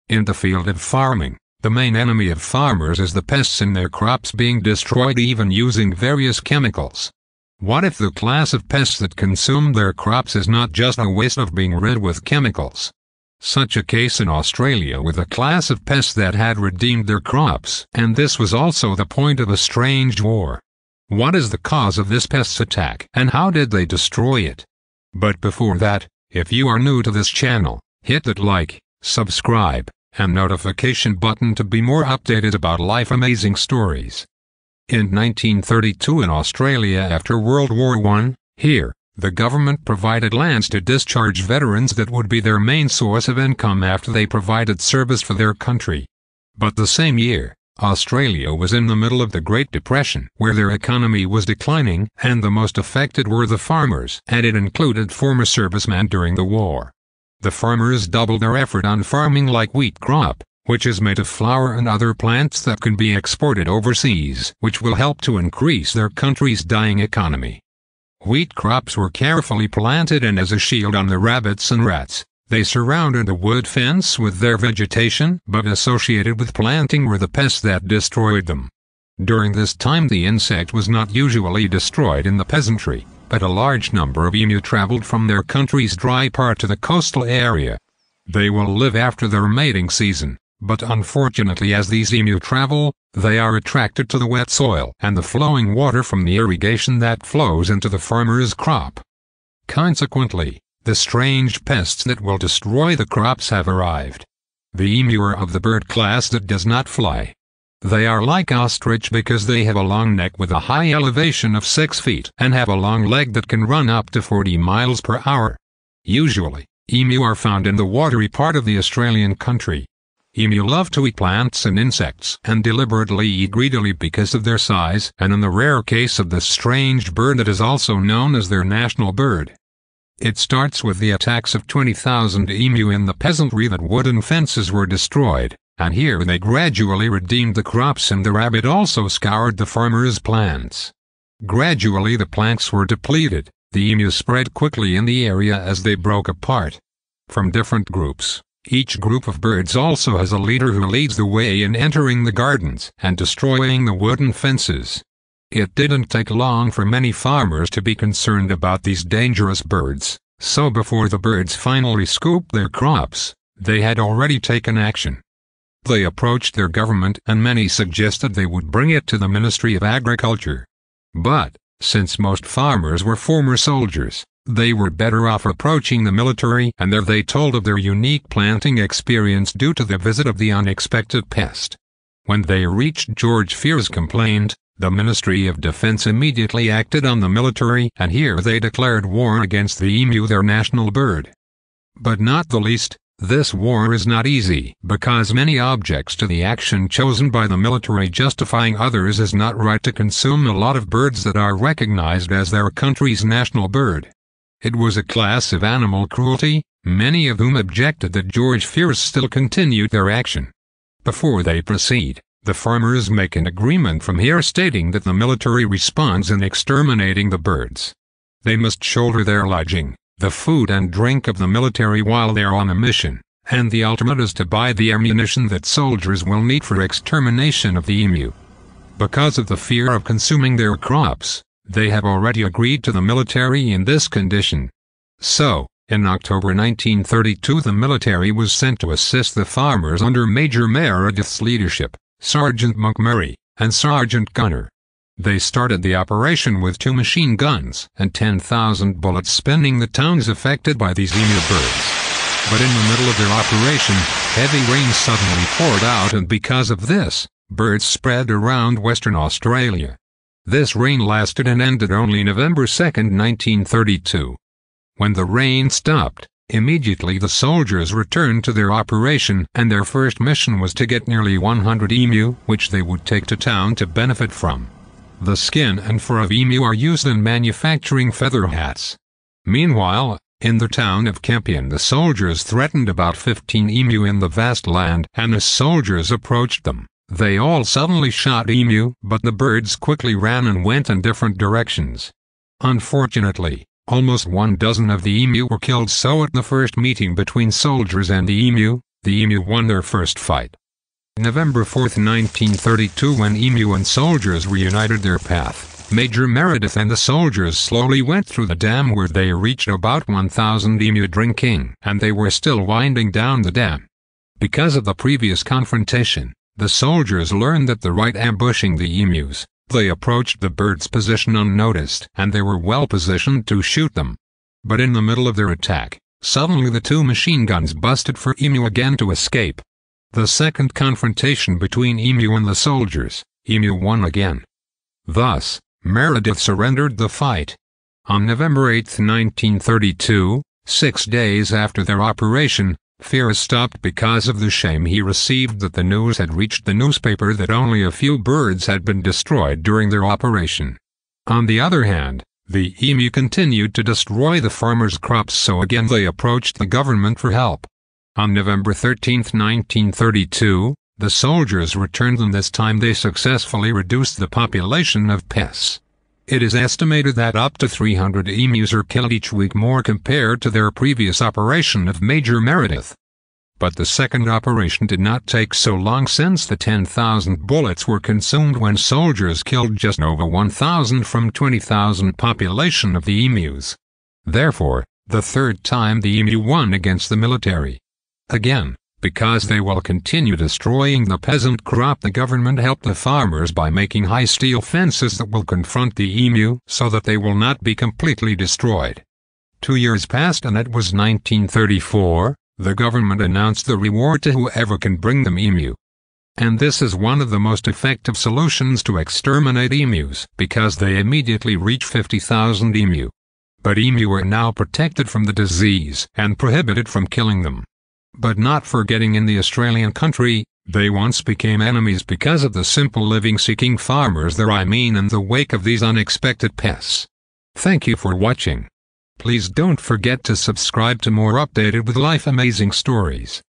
In the field of farming, the main enemy of farmers is the pests in their crops being destroyed even using various chemicals. What if the class of pests that consume their crops is not just a waste of being rid with chemicals? Such a case in Australia with a class of pests that had redeemed their crops, and this was also the point of a strange war. What is the cause of this pest's attack, and how did they destroy it? But before that, if you are new to this channel, hit that like, subscribe, and notification button to be more updated about life amazing stories. In 1932 in Australia after World War I, the government provided lands to discharge veterans that would be their main source of income after they provided service for their country. But the same year, Australia was in the middle of the Great Depression, where their economy was declining, and the most affected were the farmers, and it included former servicemen during the war. The farmers doubled their effort on farming like wheat crop, which is made of flour and other plants that can be exported overseas, which will help to increase their country's dying economy. Wheat crops were carefully planted, and as a shield on the rabbits and rats, they surrounded the wood fence with their vegetation, but associated with planting were the pests that destroyed them. During this time the insect was not usually destroyed in the peasantry, but a large number of emu traveled from their country's dry part to the coastal area. They will live after their mating season, but unfortunately as these emu travel, they are attracted to the wet soil and the flowing water from the irrigation that flows into the farmer's crop. Consequently, the strange pests that will destroy the crops have arrived. The emu are of the bird class that does not fly. They are like ostrich because they have a long neck with a high elevation of 6 feet and have a long leg that can run up to 40 miles per hour. Usually, emu are found in the watery part of the Australian country. Emu love to eat plants and insects and deliberately eat greedily because of their size and in the rare case of this strange bird that is also known as their national bird. It starts with the attacks of 20,000 emu in the peasantry that wooden fences were destroyed, and here they gradually redeemed the crops and the rabbit also scoured the farmers' plants. Gradually the plants were depleted, the emu spread quickly in the area as they broke apart. From different groups. Each group of birds also has a leader who leads the way in entering the gardens and destroying the wooden fences. It didn't take long for many farmers to be concerned about these dangerous birds, so before the birds finally scooped their crops, they had already taken action. They approached their government and many suggested they would bring it to the Ministry of Agriculture. But, since most farmers were former soldiers, they were better off approaching the military, and there they told of their unique planting experience due to the visit of the unexpected pest. When they reached George Fear's complaint, the Ministry of Defense immediately acted on the military, and here they declared war against the emu, their national bird. But not the least, this war is not easy, because many objects to the action chosen by the military justifying others is not right to consume a lot of birds that are recognized as their country's national bird. It was a class of animal cruelty, many of whom objected that George Fears still continued their action. Before they proceed, the farmers make an agreement from here stating that the military responds in exterminating the birds. They must shoulder their lodging, the food and drink of the military while they are on a mission, and the ultimate is to buy the ammunition that soldiers will need for extermination of the emu. Because of the fear of consuming their crops, they have already agreed to the military in this condition. So, in October 1932 the military was sent to assist the farmers under Major Meredith's leadership, Sergeant McMurray, and Sergeant Gunner. They started the operation with 2 machine guns and 10,000 bullets spinning the towns affected by these emu birds. But in the middle of their operation, heavy rain suddenly poured out, and because of this, birds spread around Western Australia. This rain lasted and ended only November 2, 1932. When the rain stopped, immediately the soldiers returned to their operation, and their first mission was to get nearly 100 emu, which they would take to town to benefit from. The skin and fur of emu are used in manufacturing feather hats. Meanwhile, in the town of Campion the soldiers threatened about 15 emu in the vast land, and as soldiers approached them, they all suddenly shot emu, but the birds quickly ran and went in different directions. Unfortunately, almost 1 dozen of the emu were killed. So at the first meeting between soldiers and the emu, The emu won their first fight. November 4, 1932, when emu and soldiers reunited their path, Major Meredith and the soldiers slowly went through the dam where they reached about 1,000 emu drinking, and they were still winding down the dam. Because of the previous confrontation, the soldiers learned that the right ambushing the emus, they approached the birds' position unnoticed, and they were well positioned to shoot them. But in the middle of their attack, suddenly the two machine guns busted for emu again to escape. The second confrontation between emu and the soldiers, emu won again. Thus, Meredith surrendered the fight. On November 8, 1932, 6 days after their operation, fear stopped because of the shame he received that the news had reached the newspaper that only a few birds had been destroyed during their operation. On the other hand, the emu continued to destroy the farmers' crops, so again they approached the government for help. On November 13, 1932, the soldiers returned, and this time they successfully reduced the population of pests. It is estimated that up to 300 emus are killed each week more compared to their previous operation of Major Meredith. But the second operation did not take so long, since the 10,000 bullets were consumed when soldiers killed just over 1,000 from 20,000 population of the emus. Therefore, the third time the emu won against the military. Again, because they will continue destroying the peasant crop, the government helped the farmers by making high steel fences that will confront the emu so that they will not be completely destroyed. 2 years passed, and it was 1934, the government announced the reward to whoever can bring them emu. And this is one of the most effective solutions to exterminate emus, because they immediately reach 50,000 emu. But emu are now protected from the disease and prohibited from killing them. But not forgetting in the Australian country, they once became enemies because of the simple living-seeking farmers there, in the wake of these unexpected pests. Thank you for watching. Please don't forget to subscribe to more updated with life amazing stories.